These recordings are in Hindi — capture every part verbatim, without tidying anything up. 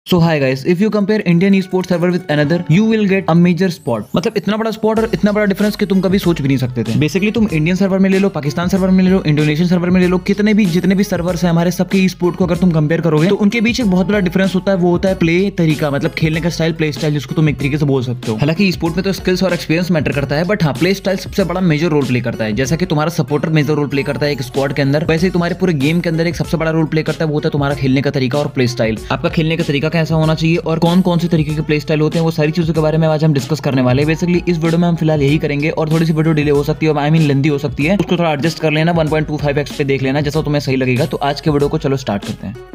So hi guys, if you compare Indian esports server with another you will get a major spot. मतलब इतना बड़ा स्पॉट और इतना बड़ा डिफरेंस कि तुम कभी सोच भी नहीं सकते थे। बेसिकली तुम इंडियन सर्वर में ले लो, पाकिस्तान सर्वर में ले लो, इंडोनेशियन सर्वर में ले लो, कितने भी जितने भी सर्वर्स हैं हमारे सबके ई स्पोर्ट को अगर तुम कंपेयर करोगे तो उनके बीच एक बहुत बड़ा डिफरेंस होता है। वो होता है प्ले तरीका, मतलब खेलने का स्टाइल, प्ले स्टाइल जिसको तुम एक तरीके से बोल सकते हो। हालांकि ई स्पोर्ट में तो स्किल्स और एक्सपीरियंस मैटर करता है, बट हाँ प्ले स्टाइल सबसे बड़ा मेजर रोल प्ले करता है। जैसा कि तुम्हारा सपोर्टर मेजर रोल प्ले करता है एक स्क्वाड के अंदर, वैसे ही तुम्हारे पूरे गेम के अंदर एक सबसे बड़ा रोल प्ले करता है, वो होता है तुम्हारा खेलने का तरीका और प्ले स्टाइल। आपका खेलने का तरीका कैसा होना चाहिए और कौन कौन से तरीके के प्ले स्टाइल होते हैं, वो सारी चीजों के बारे में आज हम डिस्कस करने वाले हैं। बेसिकली इस वीडियो में हम फिलहाल यही करेंगे और थोड़ी सी वीडियो डिले हो सकती है, आई मीन लेंदी हो सकती है, उसको थोड़ा एडजस्ट कर लेना, one point two five x पे देख लेना, जैसा तुम्हें सही लगेगा। तो आज के वीडियो को चलो स्टार्ट करते हैं।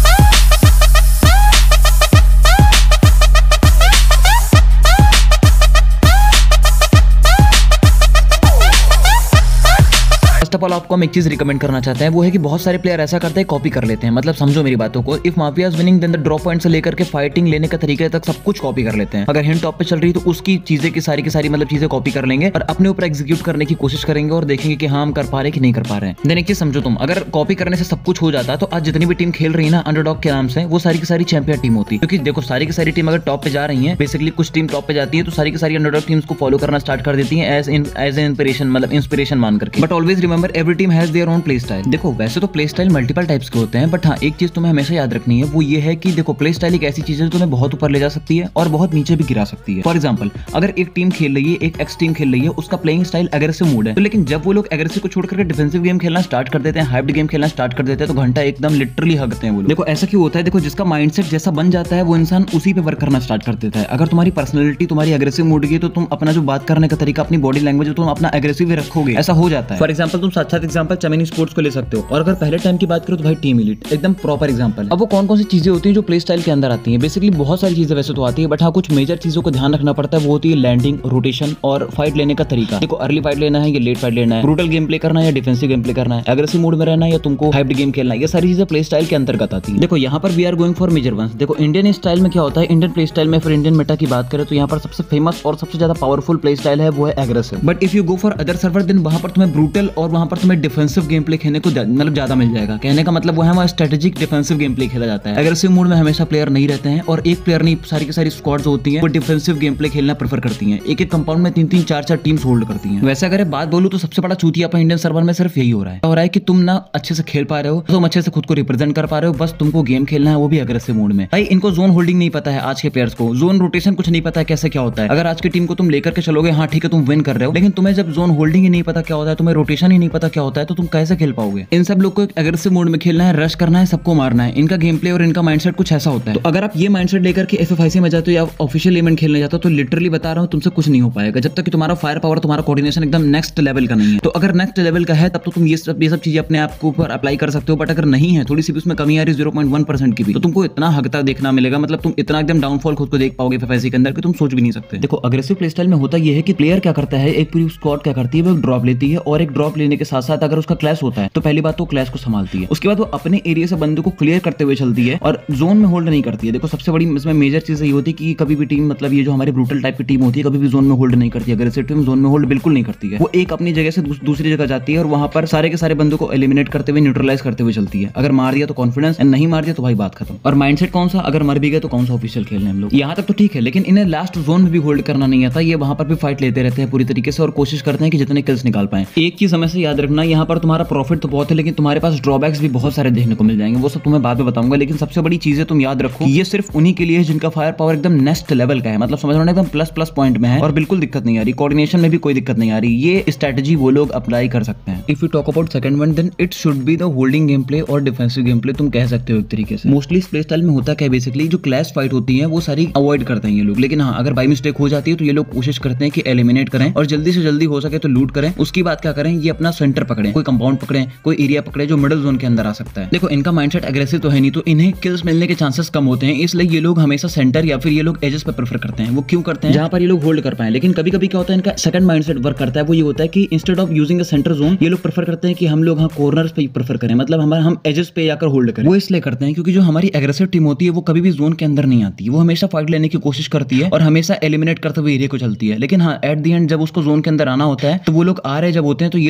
फर्स्ट ऑफ ऑल आपको हम एक चीज रिकमेंड करना चाहते हैं, वो है कि बहुत सारे प्लेयर ऐसा करते हैं, कॉपी कर लेते हैं। मतलब समझो मेरी बातों को, if mafias winning then the drop point से लेकर के फाइटिंग लेने का तरीके तक सब कुछ कॉपी कर लेते हैं। अगर हिंट टॉप पे चल रही है तो उसकी चीजें की सारी की सारी मतलब चीजें कॉपी कर लेंगे और अपने ऊपर एग्जीक्यूट करने की कोशिश करेंगे और देखेंगे कि हाँ हम कर पा रहे कि नहीं कर पा रहे हैं। देन एक चीज समझो, तुम अगर कॉपी करने से सब कुछ हो जाता तो आज जितनी भी टीम खेल रही है ना अंडरडॉग के नाम से, वो सारी की सारी चैंपियन टीम होती। क्योंकि देखो सारी की सारी टीम अगर टॉप पे जा रही है, बेसिकली कुछ टीम टॉप पे जाती है तो सारी की सारी अंडरडॉग टीम्स को फॉलो करना स्टार्ट कर देती है एज एज इंस्पिरेशन, मतलब इंस्पिरेशन मान करके। But always remember every team has their own play style. देखो वैसे तो प्ले स्टाइल मल्टीपल टाइप्स के होते हैं, बट हाँ एक चीज तुम्हें हमेशा याद रखनी है, वो ये है कि देखो प्ले स्टाइल एक ऐसी चीज है जो तुम्हें बहुत ऊपर ले जा सकती है और बहुत नीचे भी गिरा सकती है। फॉर एग्जांपल अगर एक टीम खेल रही है, एक एक्स टीम खेल रही है, उसका प्लेइंग स्टाइल एग्रेसिव मोड है, तो लेकिन जब वो लोग एग्रेसिव को छोड़ करके डिफेंसिव गेम खेलना स्टार्ट कर देते हैं, हाइप्ड गेम खेलना स्टार्ट कर देते हैं, तो घंटा एकदम लिटरली हगते हैं वो लोग। देखो ऐसा क्यों होता है, देखो जिसका माइंडसेट जैसा बन जाता है वो इंसान उसी पे वर्क करना स्टार्ट कर देता है। अगर तुम्हारी पर्सनैलिटी तुम्हारी एग्रेसिव मोड की है तो तुम अपना जो बात करने का तरीका, अपनी बॉडी लैंग्वेज तुम अपना एग्रेसिव रखोगे, ऐसा हो जाता है। फॉर एग्जांपल तुम साथ साथ एग्जांपल चेमेनी स्पोर्ट्स को ले सकते हो, और अगर पहले टाइम की बात करो तो भाई टीम एलीट एकदम प्रॉपर एग्जांपल। अब वो कौन कौन सी चीजें होती हैं जो प्ले स्टाइल के अंदर आती हैं? बेसिकली बहुत सारी चीजें वैसे तो आती है, बट हाँ कुछ मेजर चीजों को ध्यान रखना पड़ता है। वो होती है लैंडिंग, रोटेशन और फाइट लेने का तरीका। देखो अर्ली फाइट लेना है या लेट फाइट लेना है, ब्रूटल गेम प्ले करना है या डिफेंसिव गेम प्ले करना है, एग्रेसिव मोड में रहना है या तुमको हाइप्ड गेम खेलना है, ये सारी चीजें प्ले स्टाइल के अंतर्गत आती है। देखो यहाँ पर we are going for major ones. देखो इंडियन स्टाइल में क्या होता है, इंडियन प्ले स्टाइल में फिर इंडियन मेटा की बात करें तो यहाँ पर सबसे फेमस और सबसे ज्यादा पावरफुल प्ले स्टाइल है वो है aggressive. But if you go for other server then वहां पर तुम्हें ब्रूटल और वहां पर तुम्हें डिफेंसिव गेम प्ले खेलने को मतलब ज्यादा मिल जाएगा। कहने का मतलब वो है वहाँ स्ट्रेटेजिक डिफेंसिव गेम प्ले खेला जाता है। एग्रेसिव मोड में हमेशा प्लेयर नहीं रहते हैं और एक प्लेयर नहीं, सारी की सारी स्क्वाड्स होती हैं वो डिफेंसिव गेम प्ले खेलना प्रेफर करती हैं। एक एक कंपाउंड में तीन तीन चार चार टीम्स होल्ड करती हैं। वैसे अगर बात बोलूं तो सबसे बड़ा चूतिया इंडियन सर्वर में सिर्फ यही हो रहा है हो रहा है कि तुम ना अच्छे से खेल पा रहे हो, तुम अच्छे से खुद को रिप्रेजेंट कर पा रहे हो, बस तुमको गेम खेलना है, वो भी एग्रेसिव मोड में। भाई इनको जोन होल्डिंग नहीं पता है, आज के प्लेयर्स को जोन रोटेशन कुछ नहीं पता है कैसे क्या होता है। अगर आज की टीम को तुम लेकर के चलोगे, हाँ ठीक है तुम विन कर रहे हो, लेकिन तुम्हें जब जोन होल्डिंग ही नहीं पता क्या होता है, तुम्हें रोटेशन ही नहीं पता क्या होता है, तो तुम कैसे खेल पाओगे? इन सब लोग को एग्रेसिव मोड में खेलना है, रश करना है, सबको मारना है। इनका गेम प्ले और इनका माइंडसेट कुछ ऐसा होता है। तो अगर आप ये माइंडसेट लेकर के एफएफआईसी में जाते हो या ऑफिशियल इवेंट खेलने जाते हो तो लिटरली बता रहा हूं तुमसे कुछ नहीं हो पाएगा जब तक कि तुम्हारा फायर पावर, तुम्हारा कोऑर्डिनेशन एकदम नेक्स्ट लेवल का नहीं है। तो अगर नेक्स्ट लेवल का है तब तो तुम ये सब ये सब चीजें अपने आप के ऊपर अप्लाई कर सकते हो, बट अगर नहीं है, थोड़ी सी भी उसमें कमी आ रही जीरो पॉइंट वन परसेंट की भी, तो तुमको इतना हगता देखना मिलेगा, मतलब तुम इतना एकदम डाउनफॉल खुद को देख पाओगे एफएफआईसी के अंदर कि तुम सोच भी नहीं सकते। देखो अग्रेसिव प्ले स्टाइल में होता यह है कि प्लेयर क्या करता है, एक पूरी स्क्वाड क्या करती है, वो ड्रॉप लेती है और एक ड्रॉप लेने के साथ साथ अगर उसका क्लैश होता है तो पहली बात तो क्लैश को संभालती है, उसके बाद वो अपने एरिया से बंदे को क्लियर करते हुए चलती है और जोन में होल्ड नहीं करती है। देखो सबसे बड़ी इसमें मेजर चीज ये होती है कि कभी भी टीम, मतलब ये जो हमारी ब्रूटल टाइप की टीम होती है, कभी भी जोन में होल्ड नहीं करती है। अग्रेसिव टीम जोन में होल्ड बिल्कुल नहीं करती है, वो एक अपनी जगह से दूसरी जगह जाती है और वहां पर सारे के सारे बंदों को एलिमिनेट करते हुए, न्यूट्रलाइज करते हुए चलती है। अगर मार दिया तो कॉन्फिडेंस, नहीं मार दिया तो भाई बात खत्म। और माइंडसेट कौन सा, अगर मर भी गए तो कौन सा ऑफिशियल खेलने हम लोग, यहाँ तक तो ठीक है, लेकिन इन्हें लास्ट जोन में भी होल्ड करना नहीं आता। ये वहां पर भी फाइट लेते रहते हैं पूरी तरीके से और कोशिश करते हैं कि जितने किल्स निकाल पाए। एक चीज हमेशा याद रखना, यहाँ पर तुम्हारा प्रॉफिट तो बहुत है लेकिन तुम्हारे पास ड्रॉबैक्स भी बहुत सारे देखने को मिल जाएंगे, वो सब तुम्हें बाद में बताऊंगा। लेकिन सबसे बड़ी चीज है तुम याद रखो, ये सिर्फ उन्हीं के लिए है जिनका फायर पावर एकदम नेक्स्ट लेवल का है, मतलब समझ रहे हो एकदम प्लस प्लस पॉइंट में है और बिल्कुल दिक्कत नहीं आ रही, कोऑर्डिनेशन में भी कोई दिक्कत नहीं आ रही। ये स्ट्रेटजी वो लोग अप्लाई कर सकते हैं। If you talk about second one then it should be the holding game play और डिफेंसिव गेम प्ले, तुम कह सकते हो एक तरीके से। मोस्टली इस प्ले स्टाइल में होता क्या है, बेसिकली जो क्लैश फाइट होती है वो सारी अवॉइड करते हैं ये लोग, लेकिन हाँ अगर बाई मिस्टेक हो जाती है तो ये लोग कोशिश करते हैं कि एलिमिनेट करें और जल्दी से जल्दी हो सके तो लूट करें। उसकी बात क्या करें, ये अपना सेंटर पकड़े, कोई कंपाउंड पकड़े, कोई एरिया पकड़े जो मिडिल जोन के अंदर आ सकता है। देखो इनका माइंडसेट एग्रेसिव तो है नहीं, तो इन्हें किल्स मिलने के चांसेस कम होते हैं, इसलिए ये लोग हमेशा सेंटर या फिर ये लोग एजेस पे प्रेफर करते हैं। वो क्यों करते हैं, जहां पर ये लोग होल्ड कर पाए। लेकिन कभी कभी क्या होता है, इनका सेकंड माइंडसेट वर्क करता है, वो ये होता है कि instead of using a centre zone ये लोग प्रेफर करते हैं कि हम लोग हाँ कॉर्नर्स पे प्रेफर करें, मतलब हमारे हम एजेस पे जाकर होल्ड करें। वो इसलिए करते हैं क्योंकि जो हमारी एग्रेसिव टीम होती है वो कभी भी जोन के अंदर नहीं आती, वो हमेशा फाइट लेने की कोशिश करती है और हमेशा एलिमिनेट करते हुए एरिया को चलती है। लेकिन हाँ एट द एंड जब उसको जोन के अंदर आना होता है तो वो लोग आ रहे जब होते हैं तो ये लोग उसका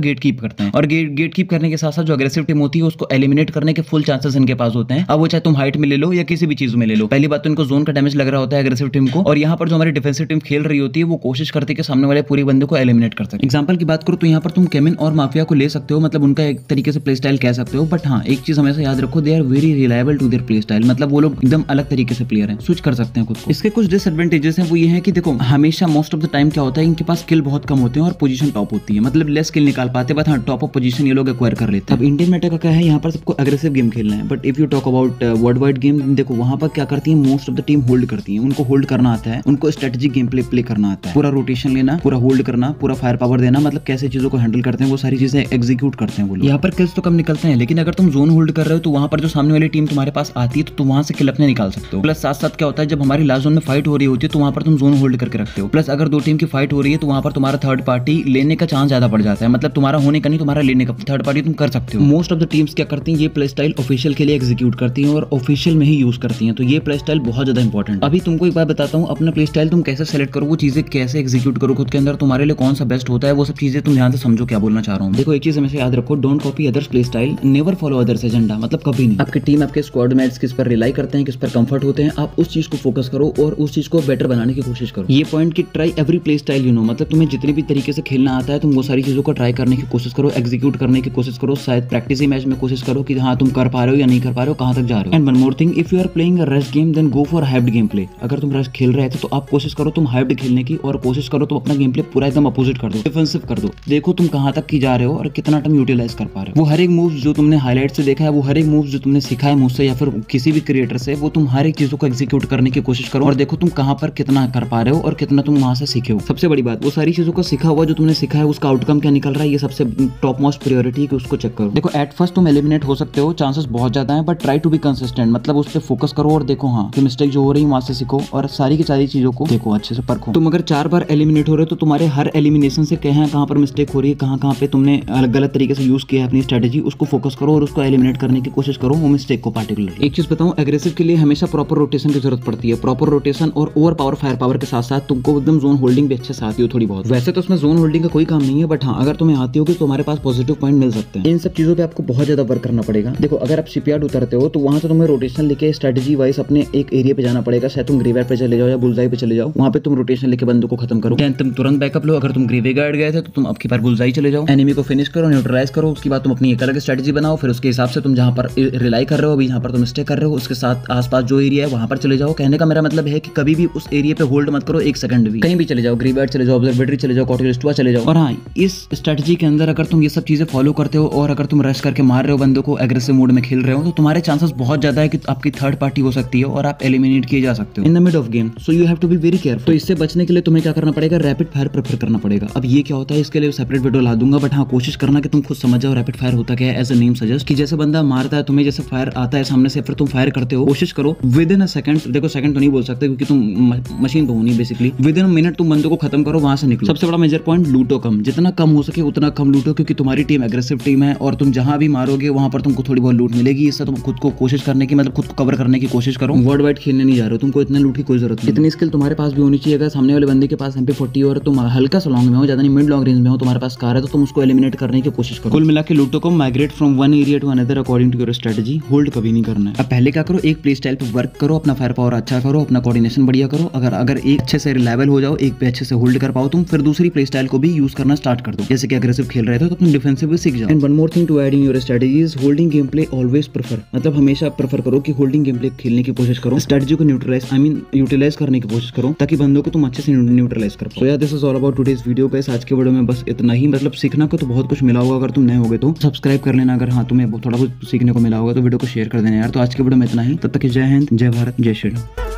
गेट कीप करते हैं और गेट गेट कीप करने के साथ साथ जो अग्रेसिव टीम होती है उसको एलिमिनेट करने के फुल चांसेस इनके पास होते हैं। अब वो चाहे तुम हाइट में ले लो या किसी भी चीज में ले लो, पहली बात तो इनको जोन का डैमेज लग रहा होता है अग्रेसिव टीम को, और यहाँ पर जो हमारी डिफेंसिव टीम खेल रही होती है वो कोशिश करती है कि सामने वाले पूरे बंदे को एलिमिनेट कर सके। एग्जांपल की बात करो तो यहाँ पर तुम केमिन और माफिया को ले सकते हो, मतलब उनका एक तरीके से प्ले स्टाइल कह सकते हो, बट हाँ एक चीज हमेशा याद रखो, they are very reliable to their play style, मतलब वो लोग एकदम अलग तरीके से प्लेयर हैं, स्विच कर सकते हैं खुद को। इसके कुछ डिसएडवांटेजेस हैं, वो ये है कि देखो हमेशा मोस्ट ऑफ द टाइम क्या होता है, इनके पास किल बहुत कम होते हैं और पोजीशन टॉप होती है, मतलब लेस किल निकाल पाते हैं, बट हाँ टॉप ऑफ पोजीशन ये लोग एक्वायर कर लेते हैं। अब इंडियन मेटा का क्या है, यहाँ पर सबको अग्रेसिव गेम खेलना है, but if you talk about world wide game, देखो वहां पर क्या करती है, most of the team hold करती है, उनको होल्ड करना आता है, उनको स्ट्रेटेजिक गेम प्ले प्ले करना आता है, पूरा रोटेशन लेना, पूरा होल्ड करना, पूरा फायर पावर देना, मतलब कैसे चीजों को हैंडल करते हैं वो सारी चीजें एग्जीक्यूट करते हैं वो लोग। यहाँ पर किल्स तो कम निकलते हैं, लेकिन अगर तुम जोन होल्ड कर रहे हो तो वहां पर जो सामने वाली टीम तुम्हारे पास आती है तो तुम वहां से किल अपने निकाल सकते हो। प्लस साथ साथ क्या होता है, जब हमारी लास्ट जोन में फाइट हो रही होती है तो वहां पर तुम जोन होल्ड करके रखते हो, प्लस अगर दो टीम की फाइट हो रही है तो वहां पर तुम्हारा थर्ड पार्टी लेने का चांस ज्यादा बढ़ जाता है, मतलब तुम्हारा होने का नहीं, तुम्हारा लेने का, थर्ड पार्टी तुम कर सकते हो। मोस्ट ऑफ द टीम्स क्या करती हैं, ये प्ले स्टाइल ऑफिशियल के लिए एग्जीक्यूट करती हैं और ऑफिशियल में ही यूज करती हैं, तो ये प्ले स्टाइल बहुत ज्यादा इंपॉर्टेंट। अभी तुमको एक बात बताता हूँ, अपना प्ले स्टाइल तुम कैसे सेलेक्ट करो, वो चीजें कैसे एग्जीक्यूट करो खुद के अंदर, तुम्हारे लिए कौन सा बेस्ट होता है, वो सब चीजें तुम ध्यान से समझो क्या बोलना चाह रहा हूँ। देखो एक चीज हमेशा याद रखो, don't copy others play style, never follow others agenda, मतलब कभी नहीं। आपकी टीम आपके स्क्वाड मेट्स किस पर रिलाई करते हैं, किस पर कंफर्ट होते हैं, आप उस चीज को फोकस करो और उस चीज को बेटर बनाने की कोशिश करो। ये पॉइंट की try every play style you know, मतलब तुम्हें जितनी भी तरीके से खेलना आता है तुम वो सारी चीजों को ट्राई करने की कोशिश करो, एग्जीक्यूट करने की कोशिश करो, शायद प्रैक्टिस मैच में कोशिश करो कि हाँ तुम कर पा रहे हो या नहीं कर पा रहे हो, कहां तक जा रहे हो। And one more thing, if you are playing a rush game then go for hyped game play. अगर तुम रश खेल रहे थे तो आप कोशिश करो तुम हाइप्ड खेलने की, और कोशिश करो तुम अपना गेम प्ले पूरा एकदम अपोजिट कर दो, डिफेंसिव कर दो, देखो तुम कहां तक की जा रहे हो और कितना टाइम यूटिलाइज कर पा रहे हो। वो हर एक मूव जो तुमने हाईलाइट से देखा है, वो हर एक मूव जो तुमने सीखा है मुझसे या फिर किसी भी क्रिएटर से, वो तुम हर एक चीजों को एग्जीक्यूट करने की कोशिश करो और देखो तुम कहां पर कितना कर पा रहे हो और कितना तुम वहां से सीखे हो। सबसे बड़ी बात, वो सारी चीजों को सीखा हुआ जो तुमने सीखा है उसका आउटकम क्या निकल रहा है, ये सबसे टॉप मोस्ट प्रायोरिटी है, उसको चेक करो। देखो एट फर्स्ट तुम एलिमिनेट हो सकते हो, चांसेस बहुत ज्यादा है, but try to be consistent, मतलब उस पर फोकस करो और देखो हाँ कि मिस्टेक जो हो रही है वहां से सीखो और सारी की सारी चीजों को देखो अच्छे से परखो। तुम अगर चार बार एलिमिनेट हो रहे हो तो तुम्हारे हर एलिमिनेशन से कहीं कहां पर मिस्टेक हो रही है, कहां कहां पे तुमने गलत तरीके से यूज किया है अपनी स्ट्रेटेजी, उसको फोकस करो और उसको एलिमिनेट करने की कोशिश करो, वो मिस्टेक को पार्टिकुलर। एक चीज बताऊं, एग्रेसिव के लिए हमेशा प्रॉपर रोटेशन की जरूरत पड़ती है, प्रॉपर रोटेशन और ओवर पावर फायर पावर के साथ साथ तुमको एकदम जोन होल्डिंग भी अच्छे से आती हो थोड़ी बहुत। वैसे तो उसमें जोन होल्डिंग का कोई काम नहीं है, बट हाँ अगर तुम्हें आती होगी तो तुम्हारे पास पॉजिटिव पॉइंट मिल सकते हैं। इन सब चीजों पे आपको बहुत ज्यादा वर्क करना पड़ेगा। देखो अगर आप शिपयार्ड उतरते हो तो वहां से तुम्हें रोटेशन लेके स्ट्रेटेजी वाइज अपने एक एरिया पे जाना पड़ेगा, शायद तुम ग्रेवयार्ड पे चले जाओ या बुलजाई पे चले जाओ, वहां पे तुम रोटेशन लेके बंदों को खत्म करो, देन तुम तुरंत बैकअप लो। अगर तुम ग्रेवयार्ड गए थे तो तुम अब की बार बुलजाई चले जाओ, एनिमी को फिनिश करो, न्यूट्रलाइज करो, उसके बाद तुम अपनी एक अलग स्ट्रेटेजी बनाओ, फिर उसके हिसाब से तुम जहां पर रिलाई कर रहे हो, अभी जहां पर तुम स्टे कर रहे हो उसके साथ आसपास जो एरिया है वहां पर चले जाओ। कहने का मेरा मतलब है कि कभी भी उस एरिया पे होल्ड मत करो एक सेकंड भी, कहीं भी चले जाओ, ग्रेवयार्ड चले जाओ, ऑब्जर्वेटरी चले जाओ, कॉटेलिस्टवा चले जाओ। और हाँ इस स्ट्रेटेजी के अंदर अगर तुम ये सब चीजें फॉलो करते हो और अगर तुम रश करके मार रहे हो बंदों को, एग्रेसिव मोड में खेल रहे हो, तो तुम्हारे चांसेस बहुत ज्यादा है कि आपकी थर्ड पार्टी हो सकती है और आप एलिमिनेट किए जा सकते हो in the mid of game, so you have to be very careful. तो इससे बचने के लिए तुम्हें क्या करना पड़ेगा, रैपिड फायर प्रेफर करना पड़ेगा। अब ये क्या होता है इसके लिए सेपरेट वीडियो ला दूंगा, बट हाँ कोशिश करना कि तुम खुद समझ जाओ रैपिड फायर होता क्या है। एज अ नेम सजेस्ट कि जैसे बंदा मारता है तुम्हें, जैसे फायर आता है सामने से, फिर तुम फायर करते हो, कोशिश करो विद इन अ सेकंड, देखो सेकंड तो नहीं बोल सकते क्योंकि तुम मशीन तो होनी basically, within a minute तुम बंदों को खत्म करो, वहां से निकलो। सबसे बड़ा मेजर पॉइंट, लूटो कम, जितना कम हो सके उतना कम लूटो, क्योंकि तुम्हारी टीम एग्रेसिव टीम है और तुम जहां भी मारोगे वहां पर तुमको थोड़ी बहुत लूट मिलेगी। इससे तुम खुद को कोशिश करने की, मतलब खुद को कवर करने की कोशिश करो। वर्ल्ड वाइड खेलने नहीं जा रहे हो, तुमको इतने लूट की कोई जरूरत नहीं। इतनी स्किल तुम्हारे पास भी होनी चाहिए। अगर सामने वाले बंदे के पास एम पी फोर्टी और तुम हल्का सा लॉन्ग में हो, ज्यादा नहीं मिड लॉन्ग रेंज में हो, तुम्हारे पास कार है तो तुम उसको एलिमिनेट करने की कोशिश करो। कुल मिला के लूटो को migrate from one area to another according to your strategy, hold कभी नहीं करना है। अब पहले क्या करो, एक प्ले स्टाइल पे वर्क करो, अपना फायर पावर अच्छा करो, अपना कोऑर्डिनेशन बढ़िया करो। अगर अगर एक अच्छे से रिलायबल हो जाओ, एक पे अच्छे से होल्ड कर पाओ तुम, फिर दूसरी प्ले स्टाइल को भी यूज करना स्टार्ट कर दो। जैसे कि अग्रेसिव खेल रहे थे तो तुम डिफेंसिव भी सीख जाओ। And one more thing to add in your strategies, holding game play always prefer, मतलब हमेशा प्रेफर करो कि होल्डिंग गेम प्ले खेलने की कोशिश करो, स्ट्रेटजी को न्यूट्रलाइज आई मीन यूटिलाइज करने की कोशिश करो ताकि बंदों को तुम अच्छे से न्यूट्रलाइज कर पाओ। So yeah this is all about today's video guys. आज के वीडियो में बस इतना ही, मतलब सीखना को तो बहुत कुछ मिला होगा, अगर तुम नए होगे तो सब्सक्राइब कर लेना, अगर हाँ तुम्हें थोड़ा कुछ सीखने को मिला होगा तो वीडियो को शेयर कर देना यार। तो आज के वीडियो में इतना ही, तब तक जय हिंद, जय भारत, जय श्री राम।